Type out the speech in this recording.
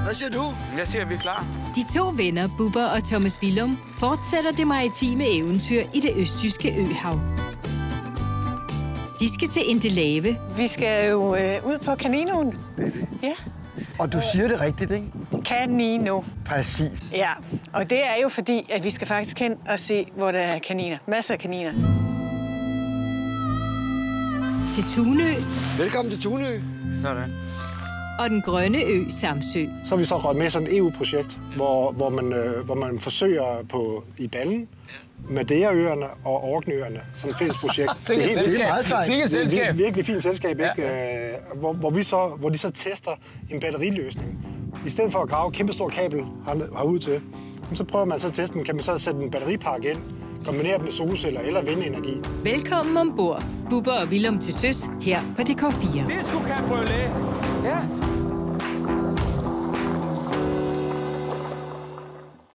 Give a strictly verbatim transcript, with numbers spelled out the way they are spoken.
Hvad siger du? Jeg siger, at vi er klar. De to venner, Bubber og Thomas Villum, fortsætter det maritime eventyr i det østjyske øhav. De skal til Endelave. Vi skal jo øh, ud på Kaninoen. Ja. Og du siger det rigtigt, ikke? Kanino. Præcis. Ja, og det er jo fordi, at vi skal faktisk hen og se, hvor der er kaniner. Masser af kaniner. Til Tunø. Velkommen til Tunø. Sådan. Og den grønne ø Samsø. Så er vi så røget med sådan et E U-projekt, hvor, hvor, man, øh, hvor man forsøger på i Ballen, Madeiraøerne og Orkneyøerne. Sådan et fælles projekt. Det er helt det er meget sejt. Sikke et selskab. Virkelig, virkelig fint selskab, ikke? Ja. Øh, hvor, hvor, vi så, hvor de så tester en batteriløsning. I stedet for at grave et kæmpe stort kabel herud til, så prøver man så at teste den. Kan man så sætte en batteripark ind, kombinere den med solceller eller vindenergi. Velkommen ombord. Bubber og Villum til søs her på D K fire. Det er sgu cabriolet.